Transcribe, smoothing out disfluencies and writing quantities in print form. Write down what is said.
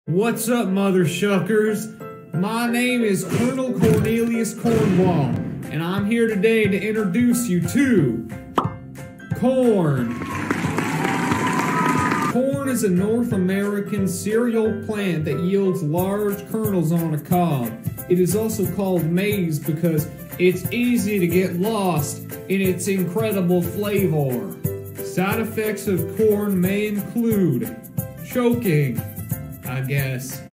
What's up, mother shuckers? My name is Colonel Cornelius Cornwall, and I'm here today to introduce you to corn. Corn is a North American cereal plant that yields large kernels on a cob. It is also called maize because it's easy to get lost in its incredible flavor. Side effects of corn may include choking, I guess.